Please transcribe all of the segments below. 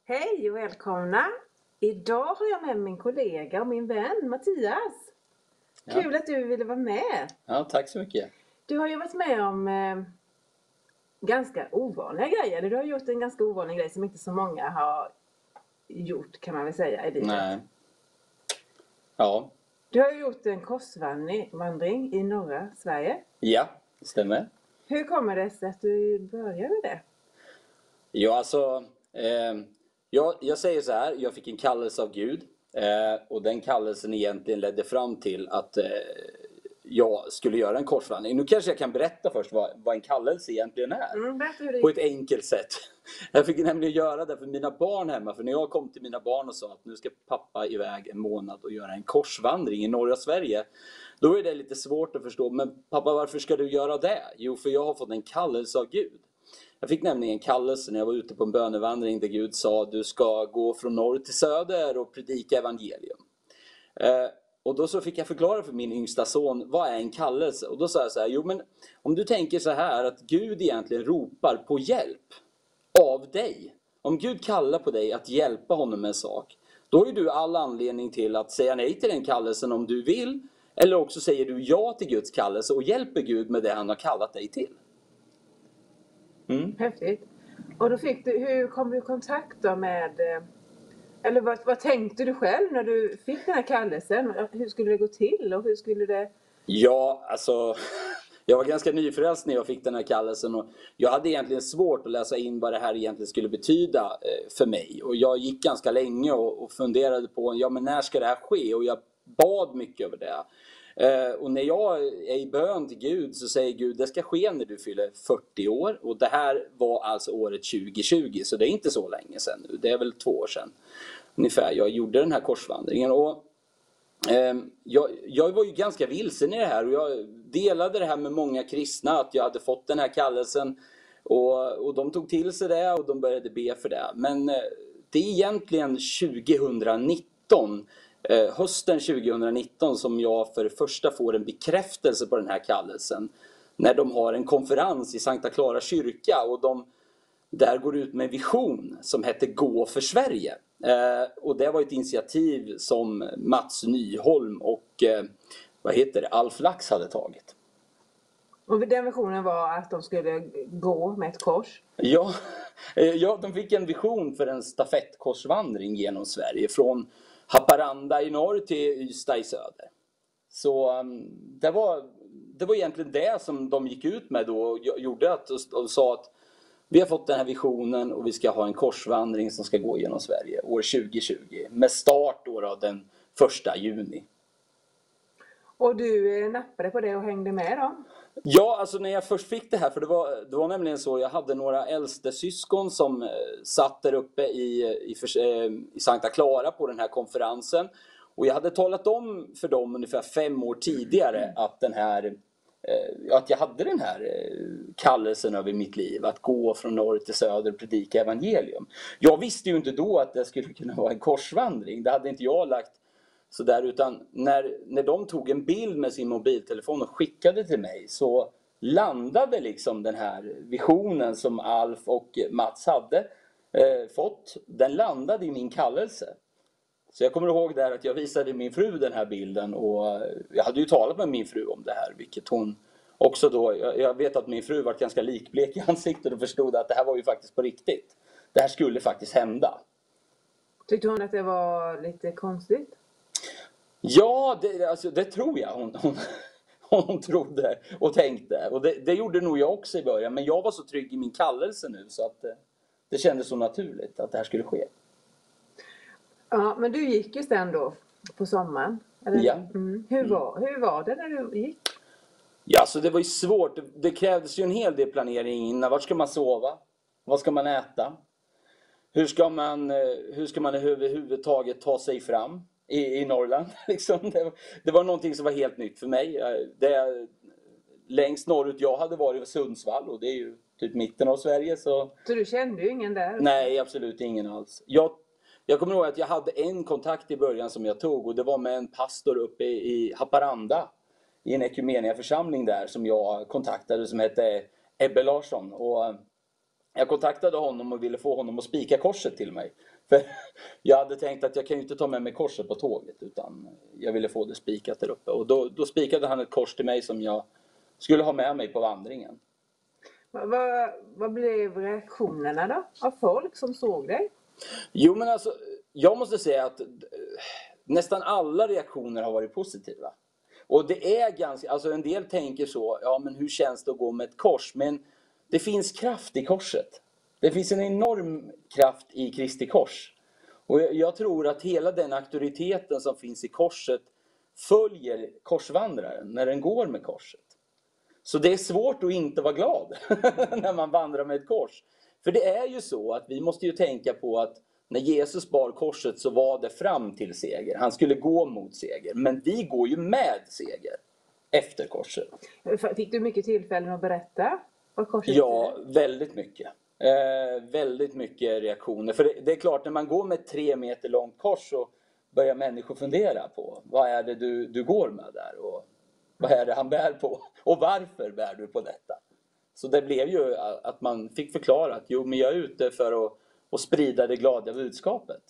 Hej och välkomna! Idag har jag med min kollega och min vän Mattias. Kul att du ville vara med. Ja, tack så mycket. Du har ju varit med om ganska ovanliga grejer. Du har gjort en ganska ovanlig grej som inte så många har gjort, kan man väl säga, i livet. Nej. Ja. Du har ju gjort en korsvandring i norra Sverige. Ja, det stämmer. Hur kommer det sig att du började med det? Ja, alltså... jag säger så här, jag fick en kallelse av Gud. Och den kallelsen egentligen ledde fram till att jag skulle göra en korsvandring. Nu kanske jag kan berätta först vad en kallelse egentligen är. Berätta hur det På ett enkelt sätt. Jag fick nämligen göra det för mina barn hemma. För när jag kom till mina barn och sa att nu ska pappa iväg en månad och göra en korsvandring i norra Sverige. Då är det lite svårt att förstå. Men pappa, varför ska du göra det? Jo, för jag har fått en kallelse av Gud. Jag fick nämligen en kallelse när jag var ute på en bönevandring där Gud sa att du ska gå från norr till söder och predika evangelium. Och då så fick jag förklara för min yngsta son, vad är en kallelse? Och då sa jag så här, jo men om du tänker så här att Gud egentligen ropar på hjälp av dig. Om Gud kallar på dig att hjälpa honom med en sak, då är du all anledning till att säga nej till den kallelsen om du vill. Eller också säger du ja till Guds kallelse och hjälper Gud med det han har kallat dig till. Häftigt. Och då hur kom du i kontakt då med, eller vad tänkte du själv när du fick den här kallelsen? Hur skulle det gå till och hur skulle det... Ja, alltså jag var ganska nyfrälst när jag fick den här kallelsen och jag hade egentligen svårt att läsa in vad det här egentligen skulle betyda för mig. Och jag gick ganska länge och funderade på, ja men när ska det här ske? Och jag bad mycket över det. Och när jag är i bön till Gud så säger Gud, det ska ske när du fyller 40 år. Och det här var alltså året 2020, så det är inte så länge sedan nu. Det är väl 2 år sedan ungefär jag gjorde den här korsvandringen. Och jag var ju ganska vilsen i det här och jag delade det här med många kristna att jag hade fått den här kallelsen. Och de tog till sig det och de började be för det. Men det är egentligen 2019. Hösten 2019 som jag för det första får en bekräftelse på den här kallelsen. När de har en konferens i Sankta Clara kyrka och de där går ut med en vision som heter Gå för Sverige. Och det var ett initiativ som Mats Nyholm och Alf Lax hade tagit. Och den visionen var att de skulle gå med ett kors? Ja, de fick en vision för en stafettkorsvandring genom Sverige från Haparanda i norr till Ystad i söder. Så det var egentligen det som de gick ut med då och gjorde och sa att vi har fått den här visionen och vi ska ha en korsvandring som ska gå genom Sverige år 2020 med start då den 1 juni. Och du nappade på det och hängde med då? Ja, alltså när jag först fick det här, för det var nämligen så, jag hade några äldste syskon som satt där uppe i Sankta Clara på den här konferensen. Och jag hade talat om för dem ungefär 5 år tidigare att jag hade den här kallelsen över mitt liv. Att gå från norr till söder och predika evangelium. Jag visste ju inte då att det skulle kunna vara en korsvandring. Det hade inte jag lagt så där, utan när de tog en bild med sin mobiltelefon och skickade till mig så landade liksom den här visionen som Alf och Mats hade fått. Den landade i min kallelse. Så jag kommer ihåg där att jag visade min fru den här bilden och jag hade ju talat med min fru om det här, vilket hon också då, jag vet att min fru var ganska likblek i ansiktet och förstod att det här var ju faktiskt på riktigt. Det här skulle faktiskt hända. Tyckte hon att det var lite konstigt? Ja, det tror jag hon trodde och tänkte. Och det gjorde nog jag också i början. Men jag var så trygg i min kallelse nu så att det kändes så naturligt att det här skulle ske. Ja, men du gick ju sen då på sommaren. Eller? Ja. Hur var det när du gick? Ja, så det var ju svårt. Det krävdes ju en hel del planering innan. Var ska man sova? Vad ska man äta? Hur ska man överhuvudtaget ta sig fram i Norrland? Liksom. Det var någonting som var helt nytt för mig. Längst norrut jag hade varit i Sundsvall och det är ju typ mitten av Sverige. Så du kände ju ingen där? Nej, absolut ingen alls. Jag kommer ihåg att jag hade en kontakt i början som jag tog och det var med en pastor uppe i Haparanda i en ekumeniaförsamling där som jag kontaktade som hette Ebbe Larsson och jag kontaktade honom och ville få honom att spika korset till mig. För jag hade tänkt att jag kan ju inte ta med mig korset på tåget, utan jag ville få det spikat där uppe. Och då spikade han ett kors till mig som jag skulle ha med mig på vandringen. Vad blev reaktionerna då av folk som såg dig? Jo, men alltså, jag måste säga att nästan alla reaktioner har varit positiva. Och det är ganska, alltså en del tänker så, ja men hur känns det att gå med ett kors? Men det finns kraft i korset. Det finns en enorm kraft i Kristi kors. Och jag tror att hela den auktoriteten som finns i korset följer korsvandraren när den går med korset. Så det är svårt att inte vara glad när man vandrar med ett kors. För det är ju så att vi måste ju tänka på att när Jesus bar korset så var det fram till seger. Han skulle gå mot seger. Men vi går ju med seger efter korset. Fick du mycket tillfällen att berätta vad korset Ja, väldigt mycket. Väldigt mycket reaktioner. För det är klart, när man går med 3 meter långt kors så börjar människor fundera på vad är det du går med där? Och vad är det han bär på? Och varför bär du på detta? Så det blev ju att man fick förklara att jo, men jag är ute för att sprida det glada budskapet.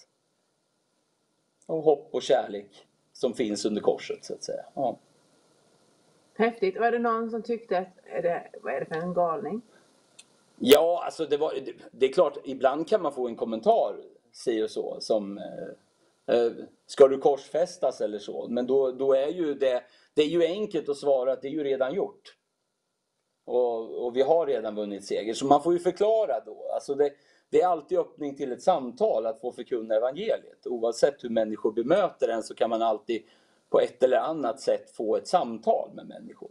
Och hopp och kärlek som finns under korset, så att säga. Ja. Häftigt. Var det någon som tyckte att vad är det för en galning? Ja, alltså det är klart, ibland kan man få en kommentar, säger så, som ska du korsfästas eller så. Men då är ju det är ju enkelt att svara att det är ju redan gjort. Och vi har redan vunnit seger. Så man får ju förklara då. Alltså det är alltid öppning till ett samtal att få förkunna evangeliet. Oavsett hur människor bemöter en så kan man alltid på ett eller annat sätt få ett samtal med människor.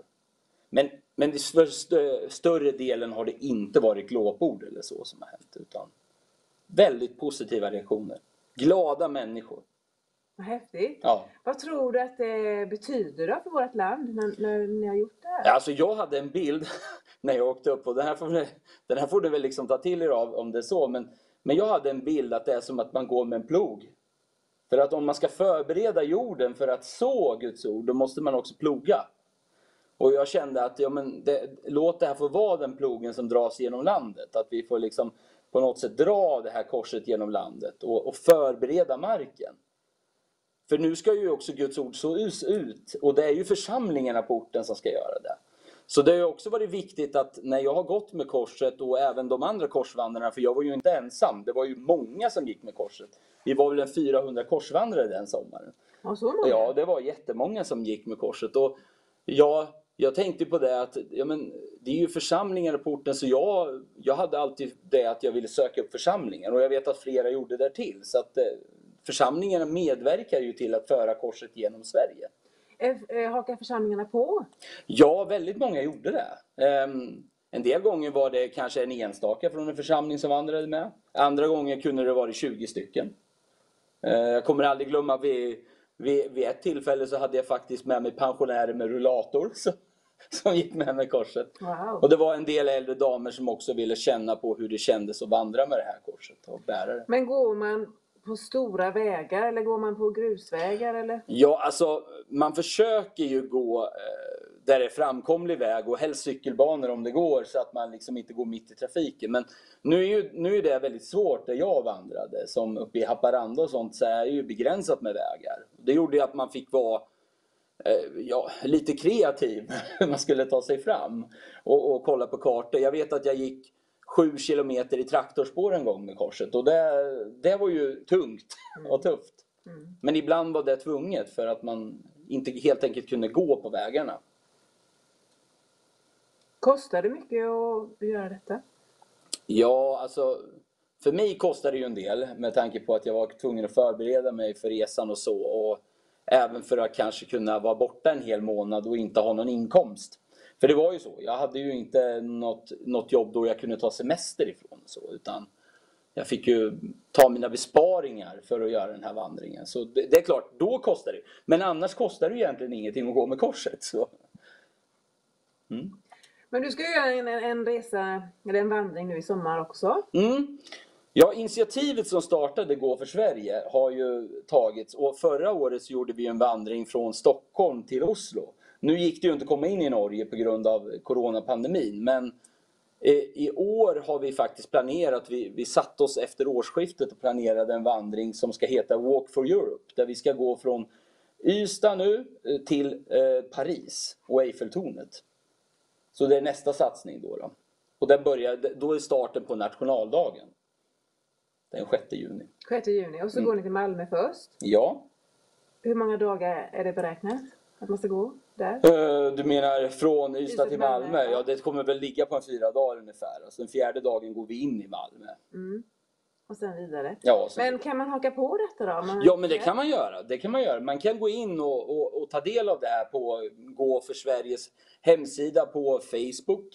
Men i större delen har det inte varit glåpord eller så som har hänt. Utan väldigt positiva reaktioner. Glada människor. Vad häftigt. Ja. Vad tror du att det betyder då för vårt land när ni har gjort det här? Alltså jag hade en bild när jag åkte upp. Och den här får du väl liksom ta till er av om det är så. Men jag hade en bild att det är som att man går med en plog. För att om man ska förbereda jorden för att så Guds ord, då måste man också ploga. Och jag kände att låt det här få vara den plogen som dras genom landet. Att vi får liksom på något sätt dra det här korset genom landet och förbereda marken. För nu ska ju också Guds ord så ut. Och det är ju församlingarna på orten som ska göra det. Så det har ju också varit viktigt att när jag har gått med korset och även de andra korsvandrarna. För jag var ju inte ensam. Det var ju många som gick med korset. Vi var väl en 400 korsvandrare den sommaren. Ja, så många? Ja, det var jättemånga som gick med korset. Och jag tänkte på det att det är ju församlingar på orten. Så jag hade alltid det att jag ville söka upp församlingar. Och jag vet att flera gjorde det till. Så att församlingarna medverkar ju till att föra korset genom Sverige. Hakar församlingarna på? Ja, väldigt många gjorde det. En del gånger var det kanske en enstaka från en församling som vandrade med. Andra gånger kunde det vara 20 stycken. Jag kommer aldrig glömma vid ett tillfälle så hade jag faktiskt med mig pensionärer med rullator som gick med korset. Wow. Och det var en del äldre damer som också ville känna på hur det kändes att vandra med det här korset och bära det. Men går man på stora vägar eller går man på grusvägar eller? Ja, alltså man försöker ju gå där det är framkomlig väg och helst cykelbanor om det går så att man liksom inte går mitt i trafiken. Men nu är det väldigt svårt där jag vandrade. Som uppe i Haparanda och sånt så är det ju begränsat med vägar. Det gjorde ju att man fick vara lite kreativ hur man skulle ta sig fram och kolla på kartor. Jag vet att jag gick 7 kilometer i traktorspår en gång med korset och det var ju tungt och tufft. Men ibland var det tvunget för att man inte helt enkelt kunde gå på vägarna. Kostar det mycket att göra detta? Ja, alltså för mig kostar det ju en del med tanke på att jag var tvungen att förbereda mig för resan och så. Och även för att kanske kunna vara borta en hel månad och inte ha någon inkomst. För det var ju så, jag hade ju inte något jobb då jag kunde ta semester ifrån så, utan jag fick ju ta mina besparingar för att göra den här vandringen. Så det är klart, då kostar det. Men annars kostar det egentligen ingenting att gå med korset. Så. Men du ska göra en resa, eller en vandring nu i sommar också. Ja, initiativet som startade Gå för Sverige har ju tagits. Och förra året så gjorde vi en vandring från Stockholm till Oslo. Nu gick det ju inte att komma in i Norge på grund av coronapandemin. Men I år har vi faktiskt planerat, vi satt oss efter årsskiftet och planerade en vandring som ska heta Walk for Europe. Där vi ska gå från Ystad nu till Paris och Eiffeltornet. Så det är nästa satsning då. Och då är starten på nationaldagen. Den 6 juni. 6 juni. Och så går ni till Malmö först. Ja. Hur många dagar är det beräknat att man ska gå där? Du menar från Ystad till Malmö? Ja, det kommer väl ligga på 4 dagar ungefär. Alltså den 4:e dagen går vi in i Malmö. Och sen vidare. Ja, men kan man haka på detta då? Ja, men det kan man göra. Man kan gå in och ta del av det här på Gå för Sveriges hemsida på Facebook.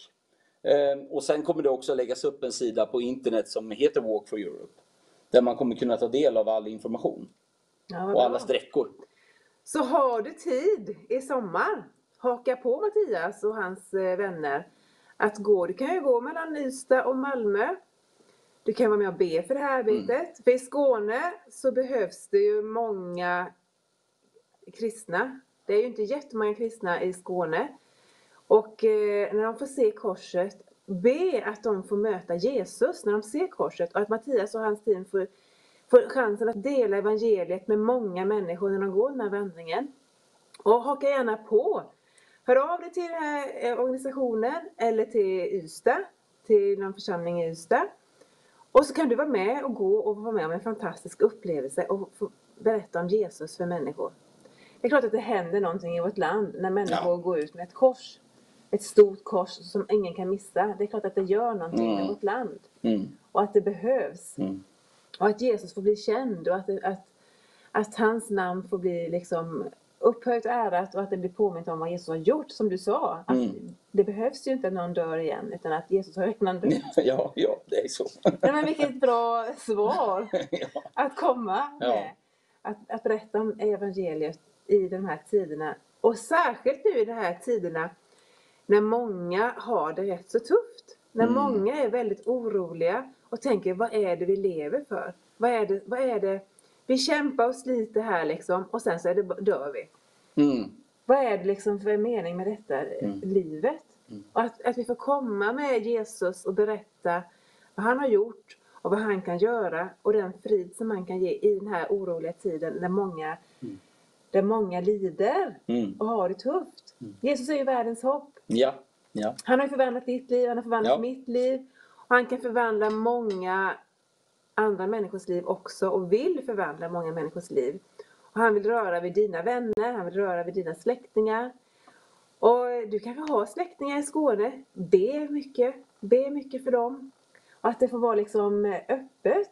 Och sen kommer det också läggas upp en sida på internet som heter Walk for Europe. Där man kommer kunna ta del av all information. Ja, och alla sträckor. Så har du tid i sommar, haka på Mattias och hans vänner att gå. Du kan ju gå mellan Ystad och Malmö. Du kan vara med och be för det här arbetet. För i Skåne så behövs det ju många kristna. Det är ju inte jättemånga kristna i Skåne. Och när de får se korset, be att de får möta Jesus när de ser korset. Och att Mattias och hans team får chansen att dela evangeliet med många människor när de går den här vandringen. Och haka gärna på. Hör av dig till den här organisationen eller till Ystad, till någon församling i Ystad. Och så kan du vara med och gå och vara med om en fantastisk upplevelse och få berätta om Jesus för människor. Det är klart att det händer någonting i vårt land när människor går ut med ett kors. Ett stort kors som ingen kan missa. Det är klart att det gör någonting i vårt land. Och att det behövs. Och att Jesus får bli känd och att hans namn får bli liksom upphöjt och ärat och att det blir påmint om vad Jesus har gjort, som du sa. Att det behövs ju inte att någon dör igen, utan att Jesus har redan dött. Ja, det är så. Ja, men vilket bra svar att komma med. Att berätta om evangeliet i de här tiderna. Och särskilt nu i de här tiderna när många har det rätt så tufft. När många är väldigt oroliga och tänker, vad är det vi lever för? Vad är det? Vi kämpar och sliter här liksom och sen så dör vi. Vad är det liksom för mening med detta livet? Och att vi får komma med Jesus och berätta vad han har gjort och vad han kan göra. Och den frid som han kan ge i den här oroliga tiden där många lider och har det tufft. Jesus är ju världens hopp. Ja. Han har förvandlat ditt liv, han har förvandlat mitt liv. Och han kan förvandla många andra människors liv också och vill förvandla många människors liv. Och han vill röra vid dina vänner, han vill röra vid dina släktingar. Och du kanske har släktingar i Skåne. Be mycket för dem. Och att det får vara liksom öppet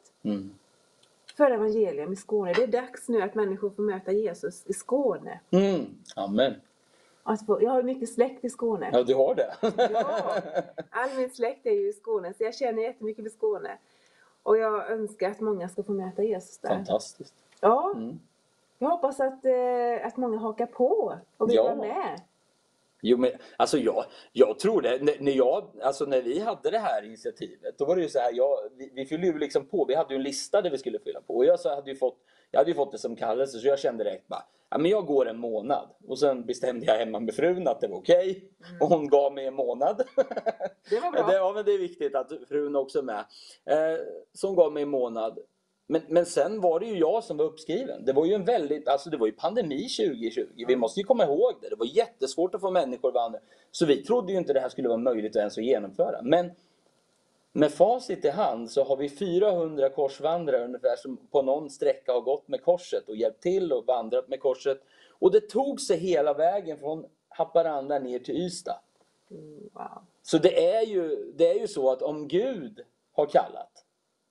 för evangelium i Skåne. Det är dags nu att människor får möta Jesus i Skåne. Amen. Jag har mycket släkt i Skåne. Ja, du har det. Ja, all min släkt är ju i Skåne. Så jag känner jättemycket för Skåne. Och jag önskar att många ska få möta Jesus där. Fantastiskt. Ja, jag hoppas att många hakar på och vill vara med. Jo, men alltså jag tror det. När vi hade det här initiativet, då var det ju så här, vi fyllde ju liksom på. Vi hade ju en lista där vi skulle fylla på. Och jag hade ju fått det som kallelse, så jag kände direkt bara, men jag går en månad. Och sen bestämde jag hemma med frun att det var okej. Och hon gav mig en månad. Det var bra. Men det är viktigt att frun också är med. Så hon gav mig en månad. Men sen var det ju jag som var uppskriven. Det var ju det var ju pandemi 2020. Vi måste ju komma ihåg det. Det var jättesvårt att få människor vandra. Så vi trodde ju inte det här skulle vara möjligt att ens att genomföra. Men med facit i hand så har vi 400 korsvandrare ungefär som på någon sträcka har gått med korset och hjälpt till och vandrat med korset. Och det tog sig hela vägen från Haparanda ner till Ystad. Wow. Så det är ju så att om Gud har kallat,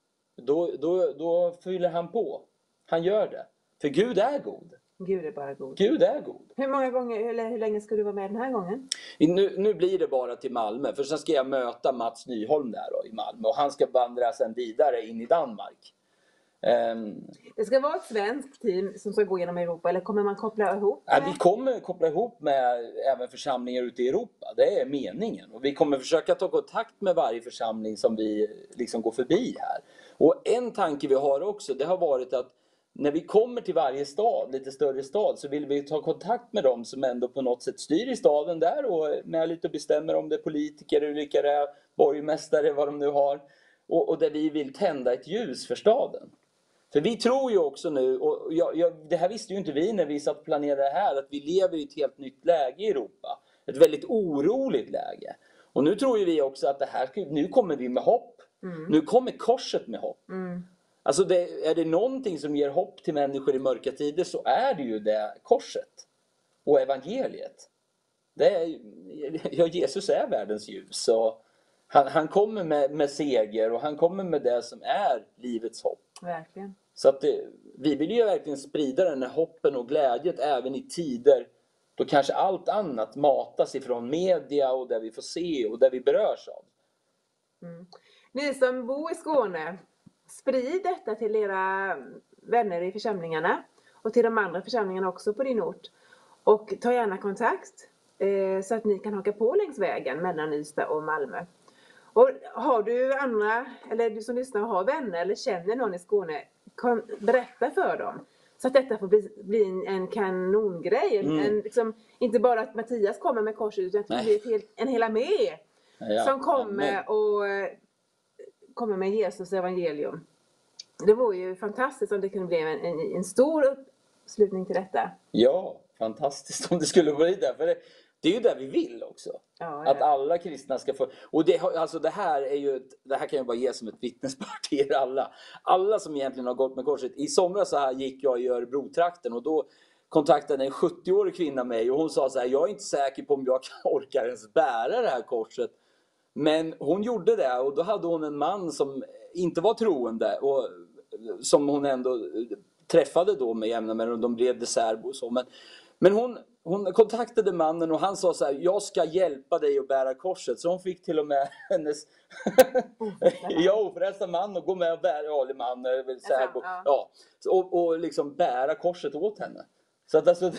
då fyller han på. Han gör det. För Gud är god. Gud är bara god. Gud är god. Hur många gånger, eller hur länge ska du vara med den här gången? Nu blir det bara till Malmö. För sen ska jag möta Mats Nyholm där då, i Malmö. Och han ska vandra sen vidare in i Danmark. Det ska vara ett svenskt team som ska gå genom Europa. Eller kommer man koppla ihop med? Vi kommer koppla ihop med även församlingar ute i Europa. Det är meningen. Och vi kommer försöka ta kontakt med varje församling som vi liksom går förbi här. Och en tanke vi har också, det har varit att när vi kommer till varje stad, lite större stad, så vill vi ta kontakt med dem som ändå på något sätt styr i staden där och med lite bestämmer om det är politiker, vilka det är, borgmästare, vad de nu har. Och där vi vill tända ett ljus för staden. För vi tror ju också nu, och det här visste ju inte vi när vi satt och planerade det här, att vi lever i ett helt nytt läge i Europa. Ett väldigt oroligt läge. Och nu tror ju vi också att nu kommer vi med hopp. Nu kommer korset med hopp. Alltså är det någonting som ger hopp till människor i mörka tider, så är det ju det korset. Och evangeliet. Jesus är världens ljus. Och han kommer med seger, och han kommer med det som är livets hopp. Verkligen. Så att vi vill ju verkligen sprida den här hoppen och glädjet även i tider då kanske allt annat matas ifrån media och där vi får se och där vi berörs av. Ni som bor i Skåne, sprid detta till era vänner i församlingarna och till de andra församlingarna också på din ort. Och ta gärna kontakt så att ni kan haka på längs vägen mellan Ystad och Malmö. Och har du andra, eller du som lyssnar har vänner eller känner någon i Skåne, berätta för dem. Så att detta får bli en kanongrej. Liksom, inte bara att Mattias kommer med korset, utan att det blir en hel armé som kommer med Jesus evangelium. Det vore ju fantastiskt om det kunde bli en stor uppslutning till detta. Ja, fantastiskt om det skulle bli det. För det är ju det vi vill också. Ja. Att alla kristna ska få... Och det här kan jag bara ge som ett vittnesbörd till er alla. Alla som egentligen har gått med korset. I somras så här gick jag i Örebro-trakten, och då kontaktade en 70-årig kvinna mig. Och hon sa så här: jag är inte säker på om jag orkar ens bära det här korset. Men hon gjorde det, och då hade hon en man som inte var troende. Och som hon ändå träffade då med jämna mellanrum, och de blev särbo och så. Men hon kontaktade mannen, och han sa så här: jag ska hjälpa dig att bära korset. Så hon fick till och med hennes oförälskade man att gå med och bära, man särbo, och liksom bära korset åt henne. Så att alltså,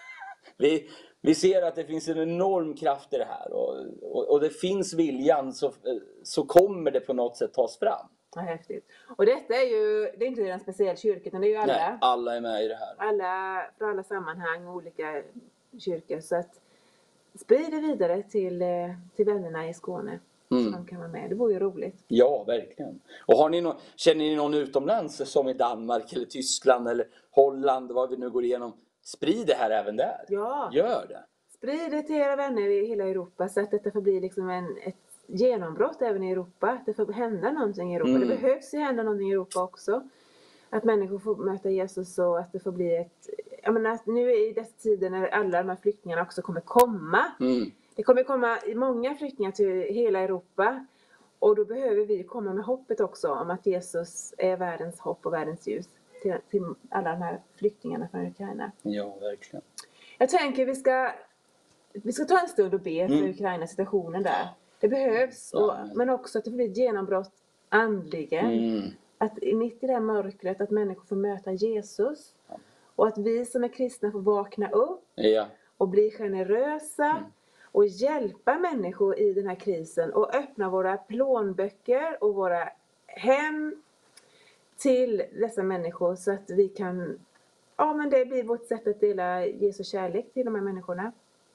vi ser att det finns en enorm kraft i det här, och det finns viljan, så kommer det på något sätt tas fram. Ja, häftigt. Och detta är inte en speciell kyrka, utan det är ju alla. Nej, alla är med i det här. För alla sammanhang och olika kyrkor. Så att sprid det vidare till vännerna i Skåne. Så de kan vara med. Det vore ju roligt. Ja, verkligen. Och känner ni någon utomlands, som i Danmark eller Tyskland eller Holland, vad vi nu går igenom, sprid det här även där. Ja. Gör det. Sprid det till era vänner i hela Europa, så att detta får bli liksom ett genombrott även i Europa. Att det får hända någonting i Europa. Det behövs ju hända någonting i Europa också. Att människor får möta Jesus, och att det får bli jag menar, att nu i dessa tider när alla de här flyktingarna också kommer komma. Det kommer komma många flyktingar till hela Europa. Och då behöver vi komma med hoppet också om att Jesus är världens hopp och världens ljus till alla de här flyktingarna från Ukraina. Ja, verkligen. Jag tänker vi ska ta en stund och be för Ukraina, situationen där. Det behövs, men också att det blir ett genombrott andligen. Att mitt i det här mörkret, att människor får möta Jesus. Och att vi som är kristna får vakna upp och bli generösa. Och hjälpa människor i den här krisen. Och öppna våra plånböcker och våra hem till dessa människor. Så att vi kan, men det blir vårt sätt att dela Jesu kärlek till de här människorna.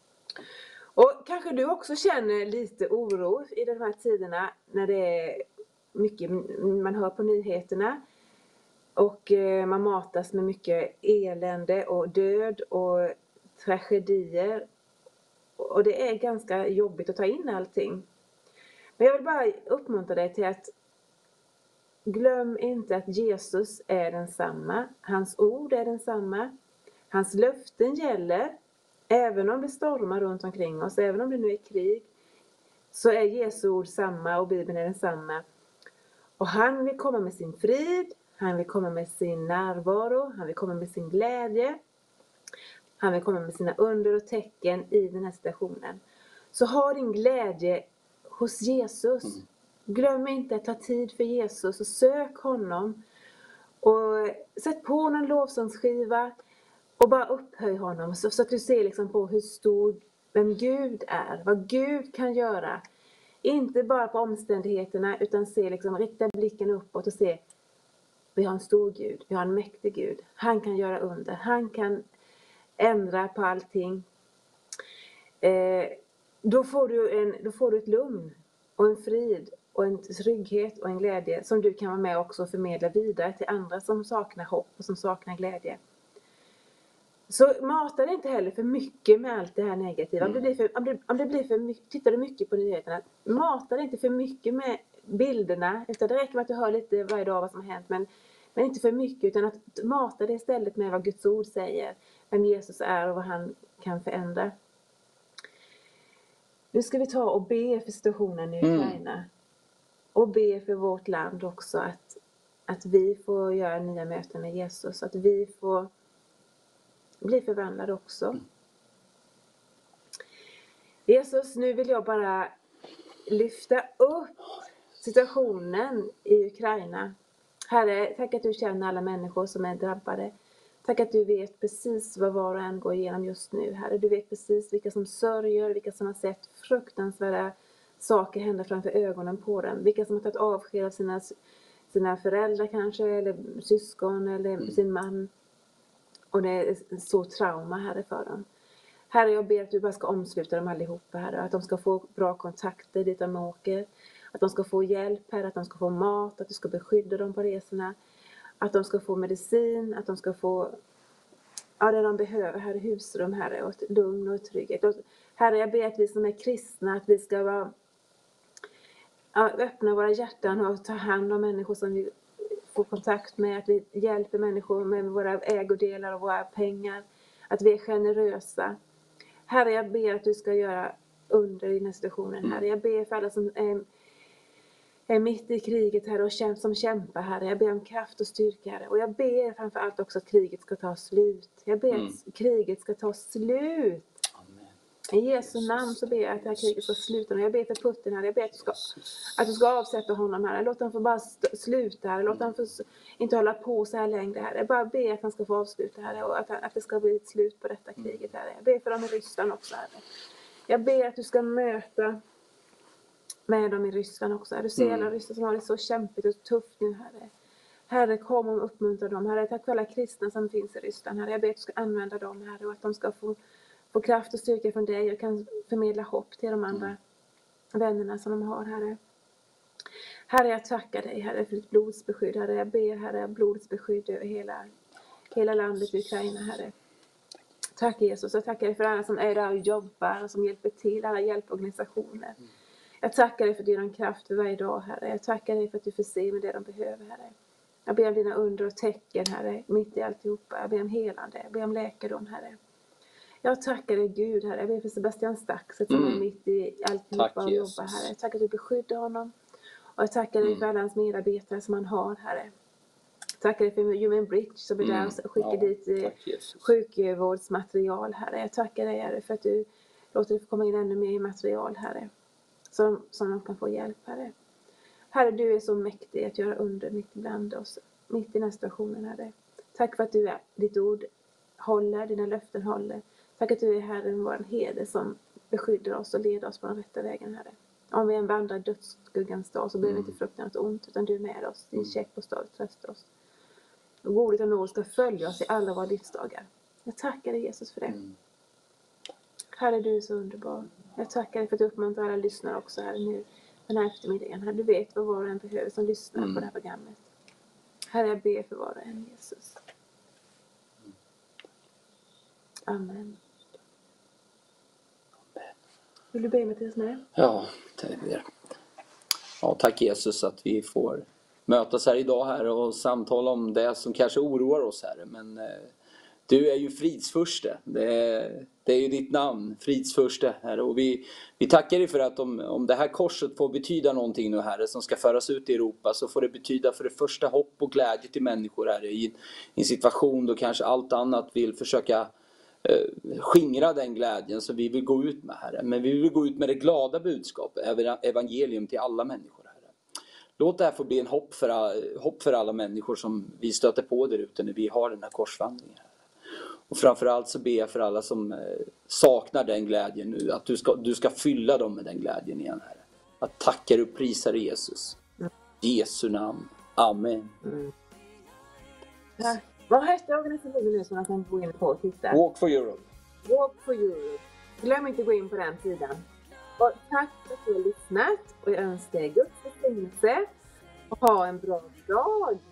Och kanske du också känner lite oro i de här tiderna, när det är mycket man hör på nyheterna. Och man matas med mycket elände och död och tragedier. Och det är ganska jobbigt att ta in allting. Men jag vill bara uppmuntra dig till att glöm inte att Jesus är densamma. Hans ord är densamma. Hans löften gäller. Även om det stormar runt omkring oss, även om det nu är krig, så är Jesu ord samma och Bibeln är densamma. Och han vill komma med sin frid, han vill komma med sin närvaro, han vill komma med sin glädje. Han vill komma med sina under och tecken i den här situationen. Så ha din glädje hos Jesus. Glöm inte att ta tid för Jesus och sök honom. Och sätt på någon lovsångsskiva och bara upphöj honom. Så att du ser liksom på hur stor, vem Gud är. Vad Gud kan göra. Inte bara på omständigheterna, utan rikta blicken uppåt och se Vi har en stor Gud, vi har en mäktig Gud. Han kan göra under, han kan ändra på allting. Då får du ett lugn och en frid och en trygghet och en glädje som du kan vara med också och förmedla vidare till andra som saknar hopp och som saknar glädje. Så mata dig inte heller för mycket med allt det här negativa. Om det blir för mycket, tittar du mycket på nyheterna, mata dig inte för mycket med bilderna. Utan det räcker med att du hör lite varje dag vad som har hänt, men inte för mycket, utan att mata dig istället med vad Guds ord säger, vem Jesus är och vad han kan förändra. Nu ska vi ta och be för situationen i Ukraina. Och be för vårt land också, att vi får göra nya möten med Jesus. Att vi får bli förvandlade också. Jesus, nu vill jag bara lyfta upp situationen i Ukraina. Herre, tack att du känner alla människor som är drabbade. Tack att du vet precis vad var och en går igenom just nu, Herre. Du vet precis vilka som sörjer, vilka som har sett fruktansvärda saker hända framför ögonen på dem. Vilka som har tagit avsked av sina föräldrar kanske, eller syskon, eller sin man. Och det är så trauma, Herre, för dem. Herre, jag ber att du bara ska omsluta dem allihopa, Herre. Att de ska få bra kontakter dit de åker. Att de ska få hjälp, Herre. Att de ska få mat. Att du ska beskydda dem på resorna. Att de ska få medicin. Att de ska få det de behöver, Herre. Husrum, Herre. Och ett lugn och ett trygghet. Och, Herre, jag ber att vi som är kristna, att vi ska vara, öppna våra hjärtan och ta hand om människor som vi får kontakt med. Att vi hjälper människor med våra ägodelar och våra pengar. Att vi är generösa. Herre, jag ber att du ska göra under i den här situationen, Herre. Jag ber för alla som är mitt i kriget, Herre, och som kämpar, Herre. Jag ber om kraft och styrka, Herre. Och jag ber framför allt också att kriget ska ta slut. Jag ber att kriget ska ta slut. I Jesu namn så ber jag att det här kriget ska sluta. Jag ber för Putin, Herre. Jag ber att du ska avsätta honom, Herre. Låt honom få bara sluta, Herre. Låt honom få inte hålla på så här längre, Herre. Jag bara ber att han ska få avsluta, Herre. Och att det ska bli ett slut på detta kriget, Herre. Jag ber för dem i Ryssland också, Herre. Jag ber att du ska möta med dem i Ryssland också. Du ser alla ryssar som har det så kämpigt och tufft nu, Herre. Herre, kom och uppmuntra dem. Herre, tack för alla kristna som finns i Ryssland, Herre. Jag ber att du ska använda dem, Herre. Och att de ska få kraft och styrka från dig och kan förmedla hopp till de andra vännerna som de har, Herre. Herre, jag tackar dig, Herre, för ditt blodsbeskydd, Herre. Jag ber, Herre, blodets beskydd över hela landet i Ukraina, Herre. Tack, Jesus. Jag tackar dig för alla som är där och jobbar och som hjälper till, alla hjälporganisationer. Jag tackar dig för din kraft för varje dag, Herre. Jag tackar dig för att du förser med det de behöver, Herre. Jag ber om dina under och tecken, Herre, mitt i alltihopa. Jag ber om helande, jag ber om läkedom, Herre. Jag tackar dig, Gud, Herre. Jag ber för Sebastian Staxet som är mitt i alltihopa och jobbar, Herre. Jag tackar att du beskyddar honom. Och jag tackar dig för alla hans medarbetare som han har, Herre. Tackar dig för Human Bridge som är där och skickar dit sjukvårdsmaterial, Herre. Jag tackar dig, Herre, för att du låter det komma in ännu mer material, Herre. Som de kan få hjälp, Herre. Herre, du är så mäktig att göra under mitt ibland oss. Mitt i den här situationen, Herre. Tack för att du är ditt ord håller, dina löften håller. Tack att du är Herren, vår herde, som beskyddar oss och leder oss på den rätta vägen, Herre. Om vi än vandrar dödsskuggans dag så behöver vi inte frukta något ont, utan du är med oss. Din käpp och stav tröstar oss. Och godhet och nåd ska följa oss i alla våra livsdagar. Jag tackar dig, Jesus, för det. Herre, du är så underbar. Jag tackar dig för att du uppmuntrar alla lyssnare också här nu den här eftermiddagen. Herre, du vet vad var och en behöver som lyssnar på det här programmet. Herre, jag ber för var och en, Jesus. Amen. Vill du be med tills med? Ja, det ber. Ja, tack Jesus att vi får mötas här idag, här och samtala om det som kanske oroar oss, här. Men du är ju fridsförste. Det är ju ditt namn, fridsförste, Herre. Och vi tackar dig för att om det här korset får betyda någonting nu, Herre, som ska föras ut i Europa, så får det betyda för det första hopp och glädje till människor, Herre, i en situation då kanske allt annat vill försöka skingra den glädjen som vi vill gå ut med, Herre. Men vi vill gå ut med det glada budskapet, evangelium till alla människor, Herre. Låt det här få bli en hopp för alla människor som vi stöter på där ute när vi har den här korsvandringen, Herre. Och framförallt så ber jag för alla som saknar den glädjen nu, att du ska fylla dem med den glädjen igen, Herre. Att tackar och prisar Jesus. I Jesu namn. Amen. Tack. Vad hette organisationen nu som man kan gå in på och titta? Walk for Europe. Walk for Europe. Glöm inte att gå in på den sidan. Och tack för att du har lyssnat och jag önskar dig Guds välsignelse och ha en bra dag.